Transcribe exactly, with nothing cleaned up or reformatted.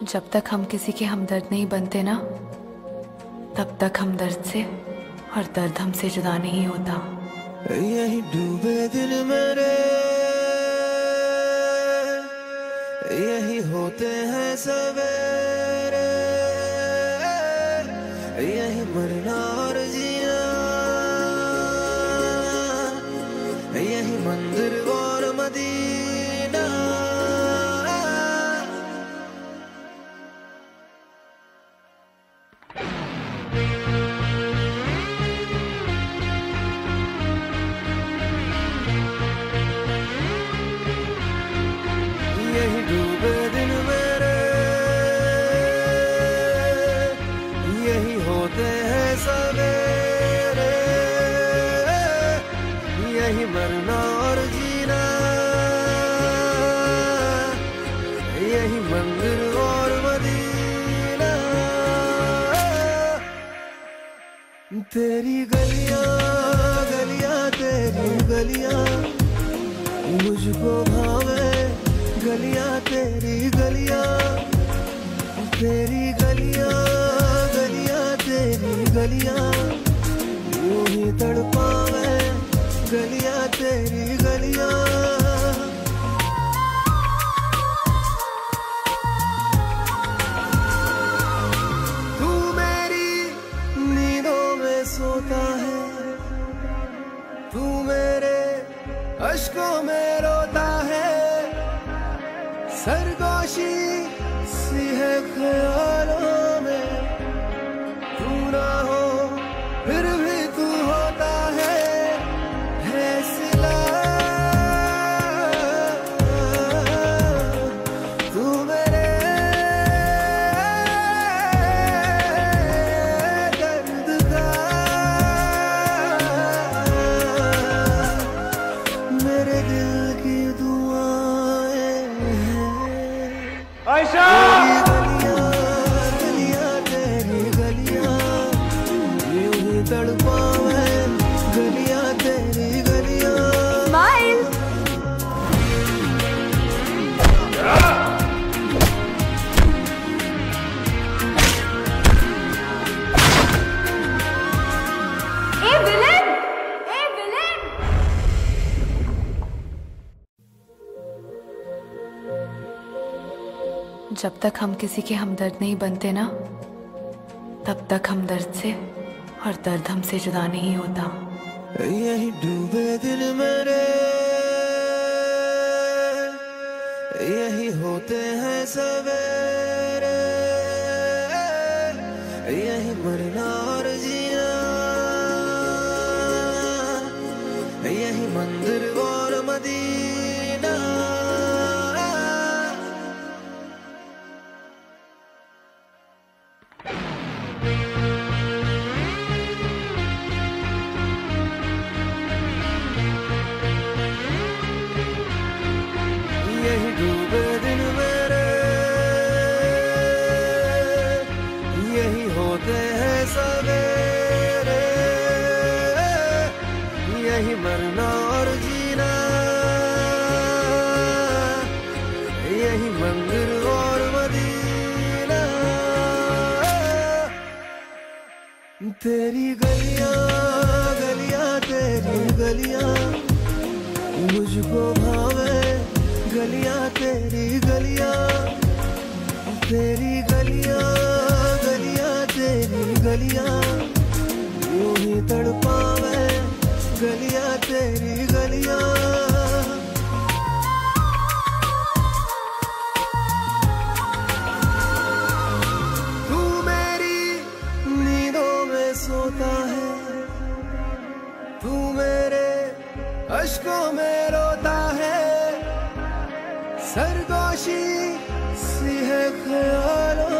जब तक हम किसी के हमदर्द नहीं बनते ना, तब तक हम दर्द से और दर्द हमसे जुदा नहीं होता। यही डूबे दिन मेरे, यही होते हैं सवेरे, यही मरना और जीना, यही मंदिर और मदीना। यही डूबे दिन मेरे, यही होते हैं सवेरे, यही मरना और जीना, यही मंदिर और मदीना। तेरी गलियां गलियां तेरी गलियां मुझको भावे, गलियां तेरी गलियां, तेरी गलियां गलियां तेरी गलियां यूं ही तड़पावे, गलियां तेरी गलियां। तू मेरी नींदों में सोता है, तू मेरे अश्कों में रोता है, सरगोशी सी है ख्यालों में, तू ना हो फिर भी तू होता है, है सिला तू मेरे दर्द का, मेरे दिल की दुआएं हैं। आयशा गलियां गलियां तेरी गलियां यूं ही तड़पावे, गलियां तेरी गलियां। Smile. A villain, a villain. जब तक हम किसी के हमदर्द नहीं बनते ना, तब तक हम दर्द से और दर्द हमसे जुदा नहीं होता। यही डूबे दिन मेरे, यही होते हैं सवेरे, यही मरना और जीना, यही मंदिर और मदीना। यही डूबे दिन मेरे, यही होते हैं सवेरे, यही मरना और जीना, यही मंदिर और मदीना। तेरी गलियां गलियां तेरी गलियां मुझको भावे, गलियां तेरी गलियां, तेरी गलियां गलियां तेरी गलियां यूं ही तड़पावे, गलियां तेरी गलियां। तू मेरी नींदों में सोता है, तू मेरे अश्कों में रोता है, सरगोशी सी है ख्यालों